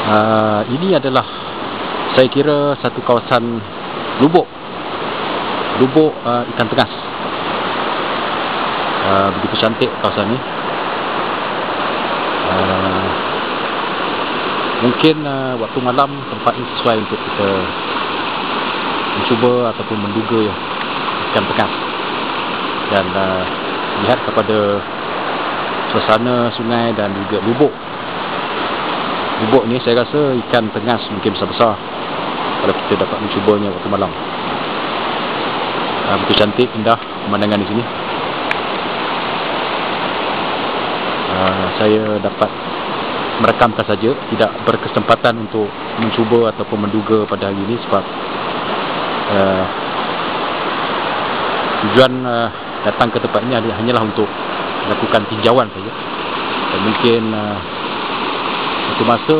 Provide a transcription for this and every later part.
Ini adalah, saya kira, satu kawasan lubuk ikan tengas. Begitu cantik kawasan ni. Mungkin waktu malam tempat ini sesuai untuk kita mencuba ataupun menduga ikan tengas. Dan lihat kepada suasana sungai dan juga lubuk ni, saya rasa ikan tengas mungkin besar-besar kalau kita dapat mencubanya waktu malam. Begitu cantik, indah pemandangan di sini. Saya dapat merekamkan saja, tidak berkesempatan untuk mencuba ataupun menduga pada hari ini sebab tujuan datang ke tempat ini hanyalah untuk melakukan tinjauan saja. Dan mungkin satu masa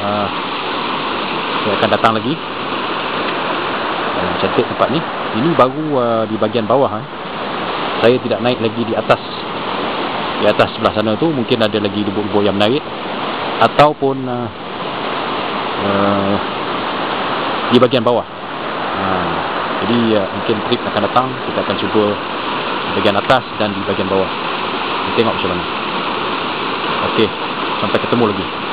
saya akan datang lagi. Cantik tempat ni. Ini baru di bahagian bawah. Saya tidak naik lagi di atas. Di atas sebelah sana tu mungkin ada lagi lubuk-lubuk yang menarik, ataupun di bahagian bawah. Jadi mungkin trip akan datang, kita akan cuba di bahagian atas dan di bahagian bawah. Kita tengok macam mana. Okey, sampai ketemu lagi.